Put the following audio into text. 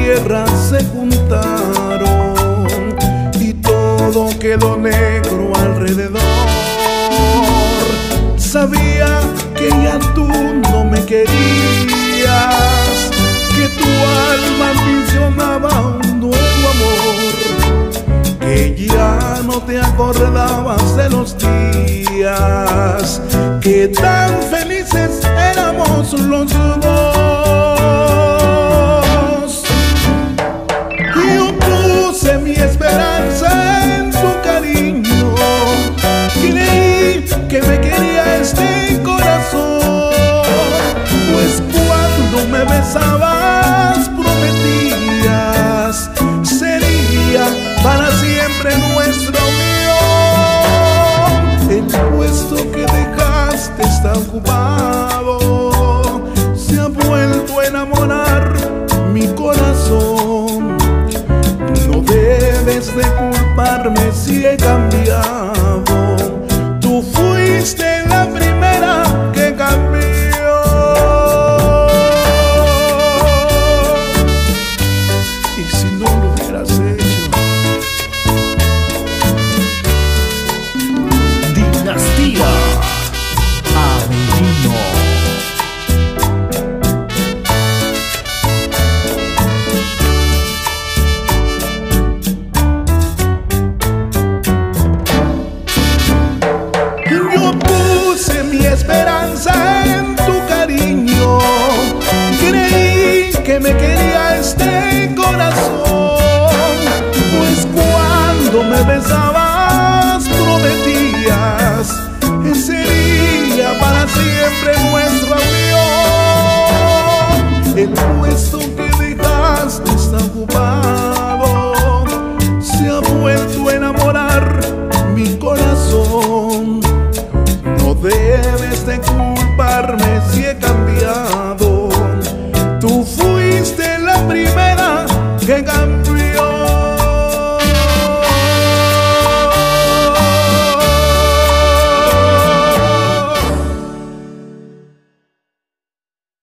tierra se juntaron y todo quedó negro alrededor. Sabía que ya tú no me querías, que tu alma ambicionaba un nuevo amor, que ya no te acordabas de los días que tan felices éramos los dos. Yo puse mi esperanza en tu cariño, creí que me quería este corazón, pues cuando me besabas prometías sería para siempre nuestra unión. El puesto que dejaste está ocupado, se ha vuelto a enamorar mi corazón. No debes de culparme si he cambiado, tú fuiste la primera que cambió. Y si no lo hubieras hecho. Dinastía Avelino. Yo puse mi esperanza en tu cariño, creí que me quería este corazón, pues cuando me besabas prometías que sería para siempre nuestra unión. El puesto que dejaste está ocupado,